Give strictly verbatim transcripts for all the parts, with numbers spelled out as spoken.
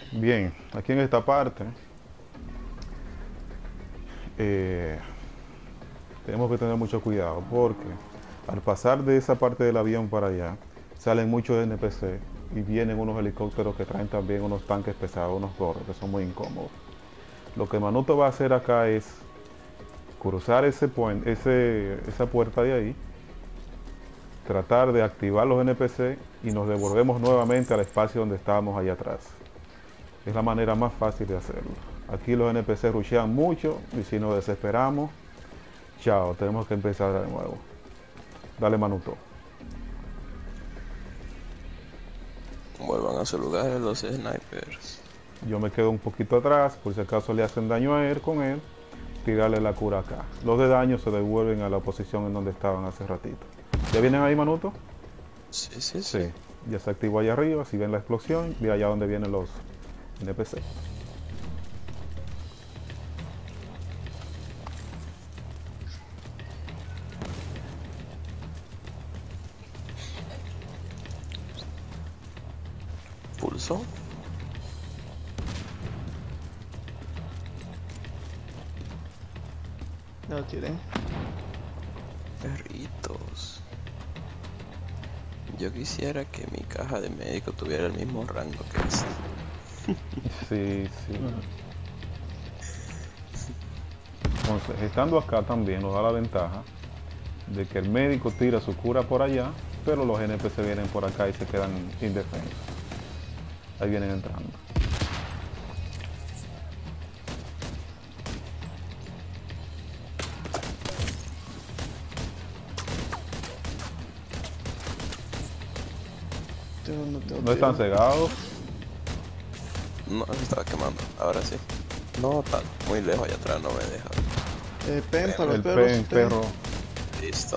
Bien, aquí en esta parte eh, tenemos que tener mucho cuidado porque al pasar de esa parte del avión para allá salen muchos N P C y vienen unos helicópteros que traen también unos tanques pesados, unos gorros que son muy incómodos. Lo que Manuto va a hacer acá es cruzar ese puente, ese, esa puerta de ahí, tratar de activar los N P C y nos devolvemos nuevamente al espacio donde estábamos allá atrás. Es la manera más fácil de hacerlo. Aquí los N P C rushean mucho y si nos desesperamos, chao, tenemos que empezar de nuevo. Dale, Manuto. Vuelvan a su lugar los snipers. Yo me quedo un poquito atrás, por si acaso le hacen daño a él con él, tirarle la cura acá. Los de daño se devuelven a la posición en donde estaban hace ratito. ¿Ya vienen ahí, Manuto? Sí, sí, sí. Sí. Ya se activó allá arriba, si ven la explosión, ve allá donde vienen los N P C. Pulso. Ya lo tiré. Perritos. Yo quisiera que mi caja de médico tuviera el mismo rango que ese. Sí, sí. Entonces, estando acá también nos da la ventaja de que el médico tira su cura por allá, pero los N P C vienen por acá y se quedan indefensos. Ahí vienen entrando. Tengo- no tengo No están tiro. cegados. No, se estaba quemando. Ahora sí. No, tan muy lejos allá atrás, no me deja. Eh, pen para los El perros. pen, pen. perro. Listo.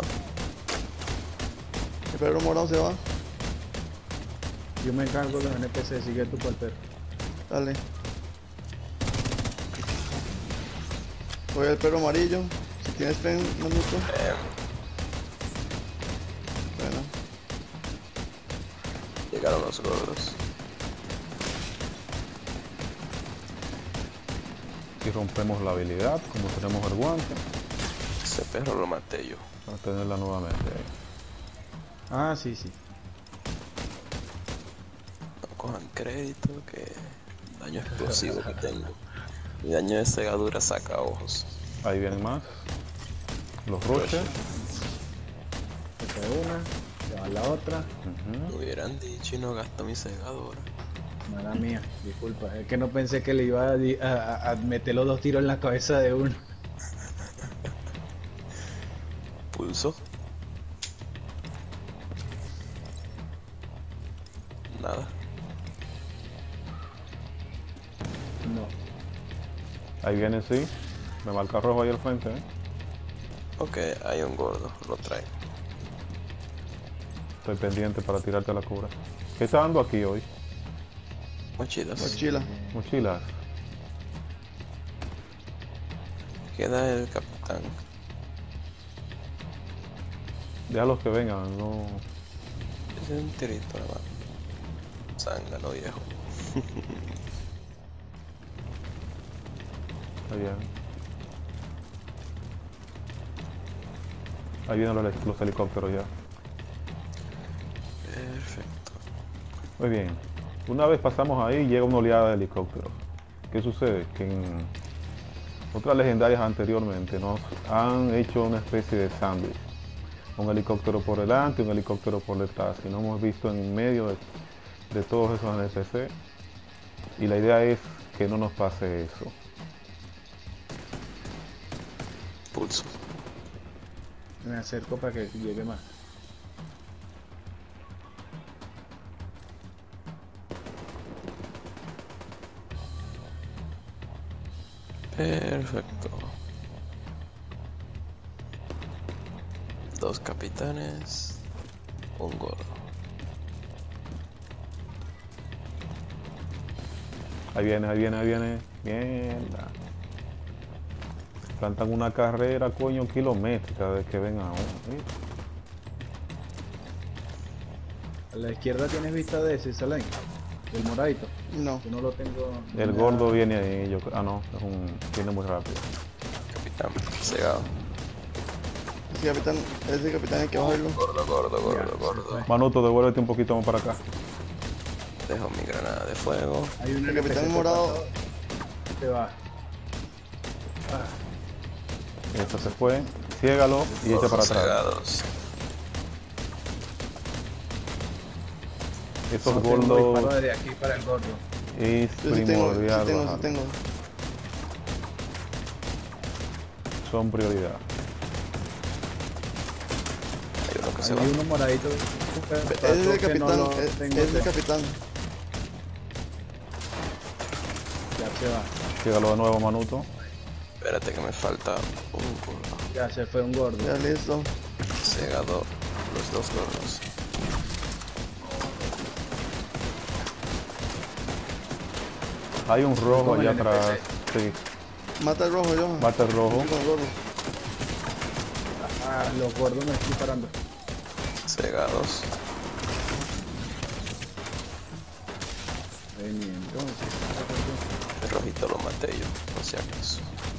El perro morado se va. Yo me encargo de los N P C, sigue tú por el perro. Dale. Voy al perro amarillo. Si tienes pen, Manuto. Eh, Bueno. llegaron los gordos. Y rompemos la habilidad, como tenemos el guante, Ese perro lo maté yo. para tenerla nuevamente. Ah, sí, sí. No cojan crédito, que daño explosivo que tengo. Mi daño de cegadura saca ojos. Ahí vienen más. Los roches. Esta es una, se va la otra. Ujú. Me hubieran dicho y no gasto mi cegadura. Mala mía, disculpa. Es que no pensé que le iba a, di- a- a- a meter los dos tiros en la cabeza de uno. Pulso. Nada. No. Ahí vienen, sí. Me marca rojo ahí al frente, ¿eh? Ok, hay un gordo, lo trae. Estoy pendiente para tirarte la cura. ¿Qué está dando aquí hoy? Mochilas. Mochila. Mochilas. Queda el capitán. Déjalos que vengan, no. Ese es un tirito, hermano. Zángano viejo. Ahí vienen. Ahí vienen los, los helicópteros ya. Perfecto. Muy bien. Una vez pasamos ahí, llega una oleada de helicópteros. ¿Qué sucede? Que en otras legendarias anteriormente nos han hecho una especie de sándwich. Un helicóptero por delante, un helicóptero por detrás. Y nos hemos visto en medio de, de todos esos N P C. Y la idea es que no nos pase eso. Pulso. Me acerco para que llegue más. Perfecto. Dos capitanes. Un gordo. Ahí viene, ahí viene, ahí viene. Mierda. Plantan una carrera, coño, kilométrica de que ven aún. ¿Sí? A la izquierda tienes vista de ese, Salén. El moradito. No. Yo no lo tengo. El ya- gordo viene ahí. Yo, ah, no, es un, viene muy rápido. Capitán, cegado. Ese capitán, ese capitán hay que bajarlo. Gordo, gordo, Ya, gordo, se gordo. fue. Manuto, devuélvete un poquito más para acá. Dejo mi granada de fuego. Hay un El N P C capitán que morado. pasó. Se va. Ah, Esto se fue. Ciégalo y echa para Gordos atrás. cegados. Esos no tengo disparo gordos desde aquí para el gordo. es Yo sí tengo, sí primordial. tengo, sí bajarlo. tengo. Son prioridad. Hay uno que se Hay va. uno moradito. Ese es el capitán, No lo es- tengo ese es el ya. capitán. Ya se va. Ciégalo de nuevo, Manuto. Espérate que me falta un gordo. Ya se fue un gordo. Ya listo. Cegado los dos gordos. Hay un rojo Como el allá N P C. atrás. Sí, Mata al rojo, yo. mata el rojo. Con el gordo. Ah, los gordos me están disparando. Cegados. Vení, entonces. El rojito lo maté yo, por si acaso.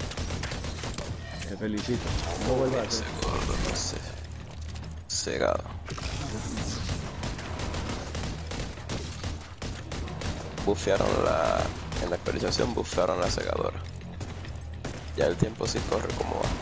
Te felicito. No vuelvas a Ese hacer. gordo no sé. Cegado. Bufearon la... En la actualización bufearon la cegadora. Ya el tiempo sí corre como va.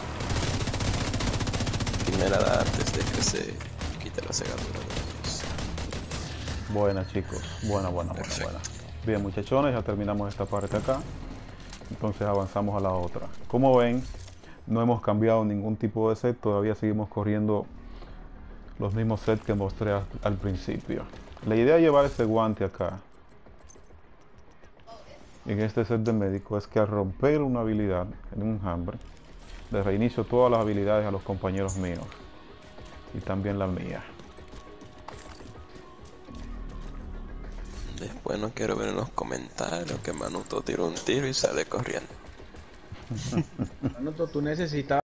Primera edad antes de que se quite la cegadura de ellos. Buena, chicos. Buena, buena, buena, Perfecto. buena. Bien, muchachones, ya terminamos esta parte acá. Entonces avanzamos a la otra. Como ven, no hemos cambiado ningún tipo de set. Todavía seguimos corriendo los mismos sets que mostré a- al principio. La idea de llevar este guante acá, en este set de médico, es que al romper una habilidad en un enjambre, le reinicio todas las habilidades a los compañeros míos. Y también la mía. Después no quiero ver en los comentarios que Manuto tiró un tiro y sale corriendo. Manuto, tú necesitabas